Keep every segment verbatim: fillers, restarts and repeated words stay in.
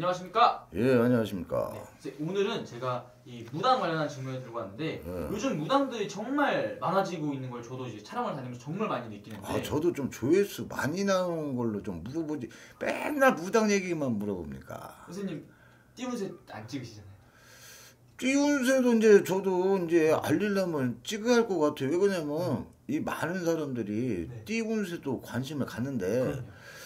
안녕하십니까? 예, 안녕하십니까? 네, 오늘은 제가 이 무당 관련한 질문을 들고 왔는데 예. 요즘 무당들이 정말 많아지고 있는 걸 저도 이제 촬영을 다니면서 정말 많이 느끼는데 아, 저도 좀 조회수 많이 나오는 걸로 좀 물어보지. 맨날 무당 얘기만 물어봅니까? 선생님 띄운새 안 찍으시잖아요. 띄운새도 이제 저도 이제 알리려면 찍어야 할 것 같아요. 왜 그러냐면 음. 이 많은 사람들이 네. 띄운새도 관심을 갖는데 그럼요.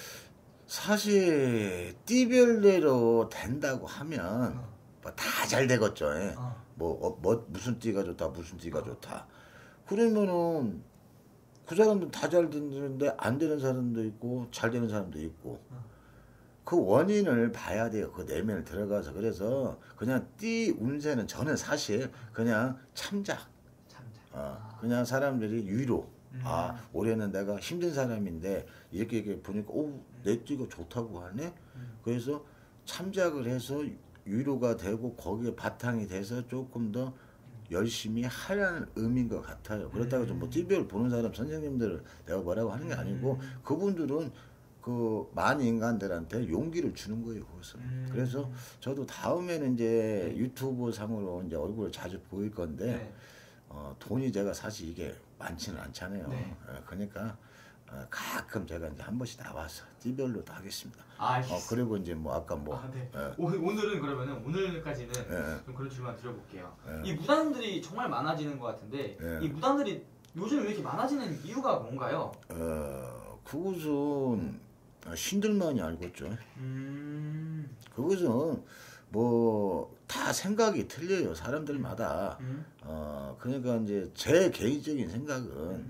사실 띠별대로 된다고 하면 어. 뭐 다 잘 되겠죠. 어. 뭐, 어, 뭐 무슨 띠가 좋다 무슨 띠가 좋다. 그러면은 그 사람들 다 잘 되는데 안 되는 사람도 있고 잘 되는 사람도 있고 어. 그 원인을 봐야 돼요. 그 내면을 들어가서. 그래서 그냥 띠 운세는 저는 사실 그냥 참작. 참작. 어, 아. 그냥 사람들이 위로. 음. 아, 올해는 내가 힘든 사람인데 이렇게, 이렇게 보니까 오, 내 띠가 좋다고 하네. 음. 그래서 참작을 해서 위로가 되고 거기에 바탕이 돼서 조금 더 열심히 하라는 의미인 것 같아요. 그렇다고 좀 뭐 띠별 보는 사람 선생님들을 내가 뭐라고 하는 게 아니고 음. 그분들은 그 많은 인간들한테 용기를 주는 거예요. 그것은. 음. 그래서 저도 다음에는 이제 유튜브 상으로 이제 얼굴을 자주 보일 건데 네. 어, 돈이 제가 사실 이게 많지는 않잖아요. 네. 어, 그러니까 어, 가끔 제가 이제 한 번씩 나와서 띠별로도 하겠습니다. 아, 어, 그리고 이제 뭐 아까 뭐 아, 네. 예. 오, 오늘은 그러면은 오늘까지는 예. 좀 그런 질문 드려볼게요. 예. 이 무당들이 정말 많아지는 것 같은데 예. 이 무당들이 요즘 왜 이렇게 많아지는 이유가 뭔가요? 어, 그것은 신들만이 알겠죠. 음. 그것은 뭐 다 생각이 틀려요. 사람들마다. 음. 어, 그러니까 이제 제 개인적인 생각은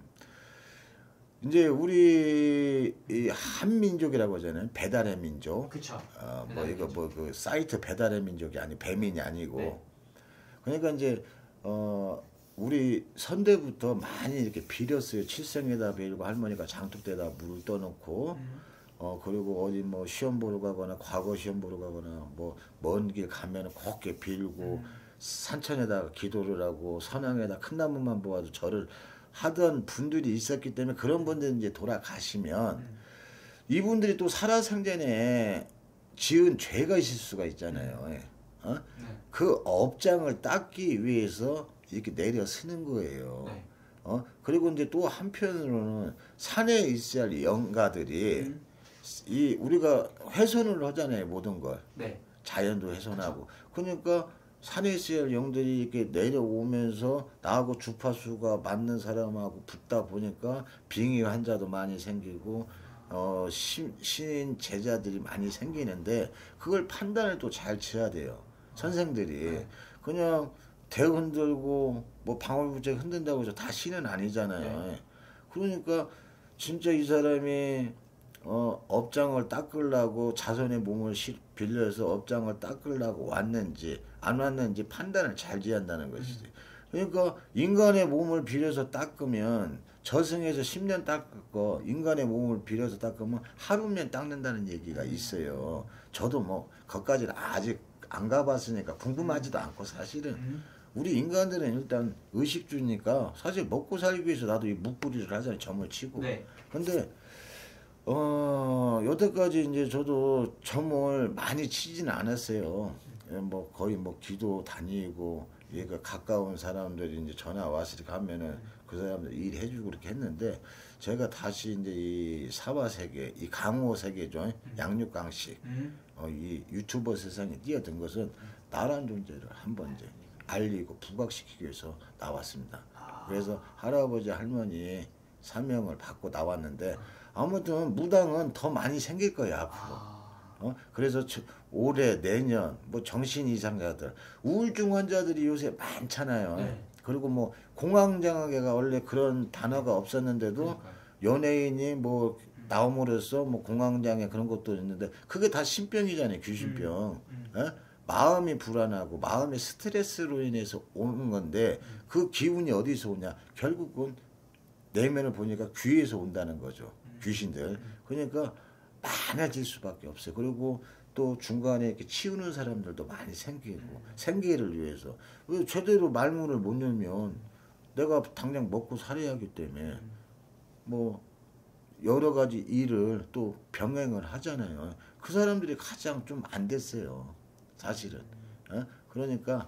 이제 우리 이 한민족이라고 하잖아요. 배달의 민족. 그쵸. 어, 뭐 배달의 이거 민족. 뭐 그 사이트 배달의 민족이 아니 배민이 아니고. 네. 그러니까 이제 어 우리 선대부터 많이 이렇게 빌었어요. 칠성에다 빌고 할머니가 장독대에다 물을 떠놓고 음. 어 그리고 어디 뭐 시험 보러 가거나 과거 시험 보러 가거나 뭐 먼 길 가면은 곱게 빌고 음. 산천에다가 기도를 하고 선양에다 큰 나무만 보아도 절을 하던 분들이 있었기 때문에 그런 분들이 이제 돌아가시면 음. 이분들이 또 살아생전에 지은 죄가 있을 수가 있잖아요. 예. 어? 네. 그 업장을 닦기 위해서 이렇게 내려 쓰는 거예요. 네. 어? 그리고 이제 또 한편으로는 산에 있어야 할 영가들이 음. 이 우리가 훼손을 하잖아요. 모든 걸. 네. 자연도 훼손하고. 그러니까 산에 있어야 할 영들이 이렇게 내려오면서 나하고 주파수가 맞는 사람하고 붙다 보니까 빙의 환자도 많이 생기고 어, 신, 신인 제자들이 많이 생기는데 그걸 판단을 또 잘 지어야 돼요. 선생들이. 네. 그냥 대 흔들고 뭐 방울부채 흔든다고 해서 다 신은 아니잖아요. 네. 그러니까 진짜 이 사람이 어, 업장을 닦으려고 자손의 몸을 시, 빌려서 업장을 닦으려고 왔는지 안 왔는지 판단을 잘 지어야 한다는 것이지. 그러니까 인간의 몸을 빌려서 닦으면 저승에서 십 년 닦고 인간의 몸을 빌려서 닦으면 하루면 닦는다는 얘기가 있어요. 저도 뭐 거기까지는 아직 안 가봤으니까 궁금하지도 않고 사실은 음. 우리 인간들은 일단 의식주니까 사실 먹고 살기 위해서 나도 이 묵부리를 하잖아요. 점을 치고. 네. 근데 어 여태까지 이제 저도 점을 많이 치지는 않았어요. 예, 뭐 거의 뭐 기도 다니고 얘가 가까운 사람들이 이제 전화 와서 이렇게 하면은 그 사람들 일해주고 그렇게 했는데 제가 다시 이제 이 사화 세계, 이 강호 세계죠. 양육강식, 음. 어, 이 유튜버 세상에 뛰어든 것은 나란 존재를 한번 이제 알리고 부각시키기 위해서 나왔습니다. 그래서 할아버지 할머니 사명을 받고 나왔는데 아무튼 무당은 더 많이 생길 거예요 앞으로. 어? 그래서 저, 올해 내년 뭐 정신 이상자들 우울증 환자들이 요새 많잖아요. 네. 그리고 뭐 공황장애가 원래 그런 단어가 없었는데도 그러니까요. 연예인이 뭐 나옴으로써 뭐 공황장애 그런 것도 있는데 그게 다 신병이잖아요. 귀신병. 음. 어? 마음이 불안하고 마음의 스트레스로 인해서 오는 건데 그 기운이 어디서 오냐 결국은 내면을 보니까 귀에서 온다는 거죠. 귀신들. 그러니까 많아질 수밖에 없어요. 그리고 또 중간에 이렇게 치우는 사람들도 많이 생기고 생계를 위해서 왜 제대로 말문을 못 열면 내가 당장 먹고 살아야 하기 때문에 뭐 여러 가지 일을 또 병행을 하잖아요. 그 사람들이 가장 좀 안 됐어요. 사실은. 어? 그러니까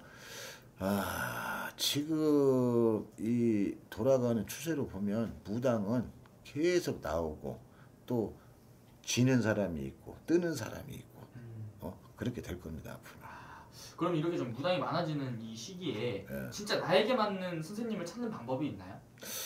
아, 지금 이 돌아가는 추세로 보면 무당은 계속 나오고 또 지는 사람이 있고 뜨는 사람이 있고 음. 어? 그렇게 될 겁니다 앞으로. 그럼 이렇게 좀 무당이 많아지는 이 시기에 예. 진짜 나에게 맞는 선생님을 찾는 방법이 있나요?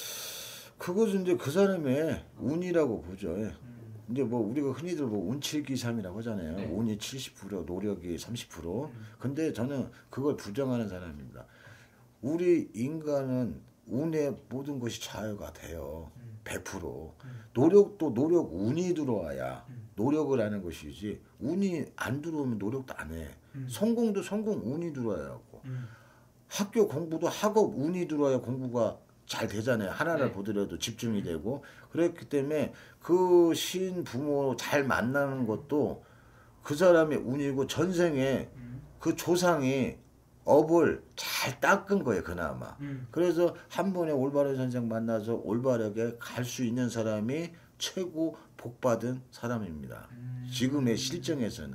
그것은 이제 그 사람의 운이라고 보죠. 예. 음. 이제 뭐 우리가 흔히들 뭐 운칠기삼이라고 하잖아요. 네. 운이 칠십 퍼센트, 노력이 삼십 퍼센트. 음. 근데 저는 그걸 부정하는 사람입니다. 우리 인간은 운에 모든 것이 자유가 돼요. 음. 백 퍼센트. 음. 노력도 노력 운이 들어와야 음. 노력을 하는 것이지 운이 안 들어오면 노력도 안 해. 음. 성공도 성공 운이 들어와야 하고 음. 학교 공부도 학업 운이 들어와야 공부가 잘 되잖아요. 하나를 네. 보더라도 집중이 되고 그렇기 때문에 그 신 부모 잘 만나는 것도 그 사람의 운이고 전생에 음. 그 조상이 업을 잘 닦은 거예요. 그나마. 음. 그래서 한 번에 올바른 선생 만나서 올바르게 갈 수 있는 사람이 최고 복받은 사람입니다. 음. 지금의 실정에서는.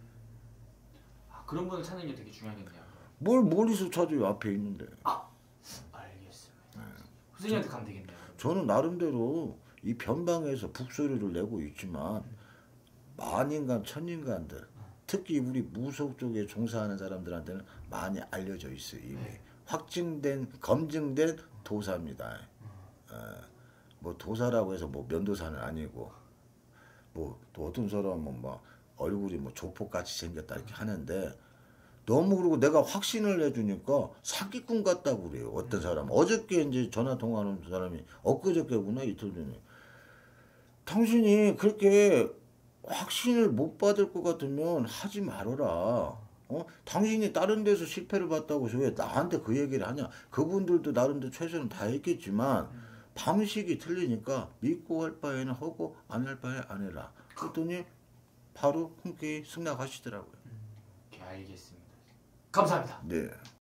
아, 그런 분을 찾는 게 되게 중요하겠네요. 뭘 멀리서 찾아요. 앞에 있는데. 알겠습니다. 선생님한테 가면 되겠네요. 저는 나름대로 이 변방에서 북소리를 내고 있지만 만인간 천인간들 특히 우리 무속 쪽에 종사하는 사람들한테는 많이 알려져 있어요. 이미 네. 확증된 검증된 도사입니다. 어, 뭐 도사라고 해서 뭐 면도사는 아니고 뭐 또 어떤 사람은 막 얼굴이 뭐 조폭같이 생겼다 이렇게 하는데 너무 그러고 내가 확신을 해주니까 사기꾼 같다고 그래요. 어떤 사람 어저께 이제 전화 통화하는 사람이 엊그저께구나 이틀 전에 당신이 그렇게 확신을 못 받을 것 같으면 하지 말아라. 어? 당신이 다른 데서 실패를 봤다고 해서 왜 나한테 그 얘기를 하냐. 그분들도 나름대로 최선을 다했겠지만 방식이 틀리니까 믿고 할 바에는 하고 안 할 바에 안 해라. 그랬더니 바로 흔쾌히 승낙하시더라고요. 음. 오케이, 알겠습니다. 감사합니다. 네.